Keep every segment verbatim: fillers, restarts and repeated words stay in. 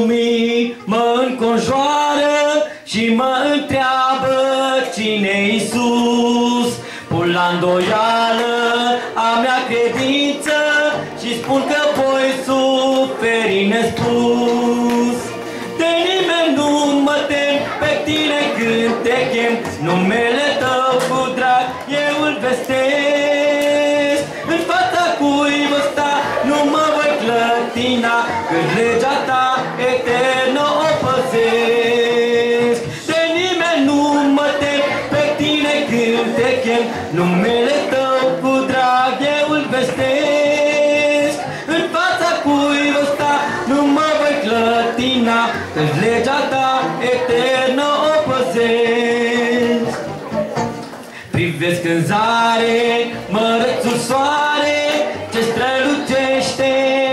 Mă înconjoară și mă întreabă cine-i Iisus. Pun la îndoială a mea credință și spun că voi suferi nespus. De nimeni nu mă tem, pe tine când te chem, numele tău cu drag eu îl vestesc. În fața cui vă sta, nu mă voi clătina, când legea ta eternă o păzesc. De nimeni nu mă tem, pe tine când te chem, numele tău cu drag eu îl vestesc. În fața cui vă sta, nu mă voi clătina, când legea ta eternă o păzesc. Privesc în zare mărățul soare ce strălucește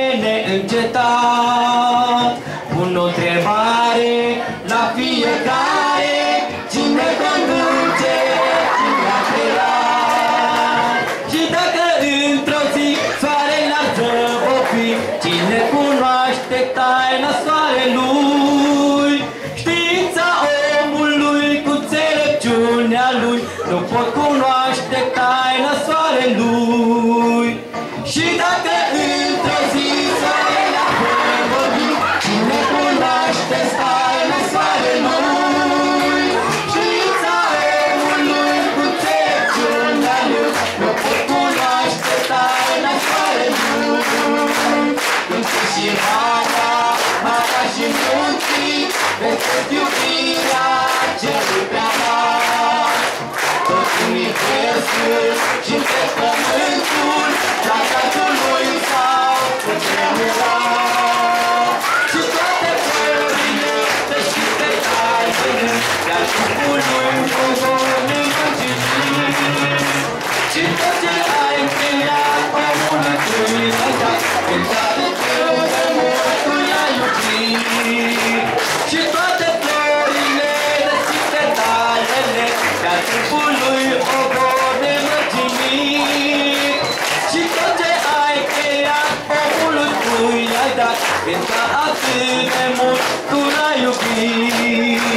neîncetat. Pun o întrebare la fiecare: cine conduce, cine a creat? Și dacă într-o zi soarele ar zăbovi, cine cunoaște taina soarelui? Știința omului cu înțelepciunea lui nu pot cunoaște taina soarelui. Și dacă într-o zi soarele ar zăbovi, cine cunoaște taina soarelui? Știința omului cu înțelepciunea lui nu pot cunoaște taina soarelui. Încă și marea, marea și munții, vestesc iubirea celui prea mare. Tot universul și pe pământul, la Tatăl lui s-au cutremurat. Și toate florile, și pe tainele, iar trupul lui cu vor nemulțumit. Și tot ce ai creat, omul întâi l-ai dat, cântare tău de mult tu i-ai iubit. Și toate florile, și pe tainele, iar trupul lui o vor nemulțumit. Și tot ce ai creat, omul întâi l-ai dat, cântare atât de mult tu l-ai iubit.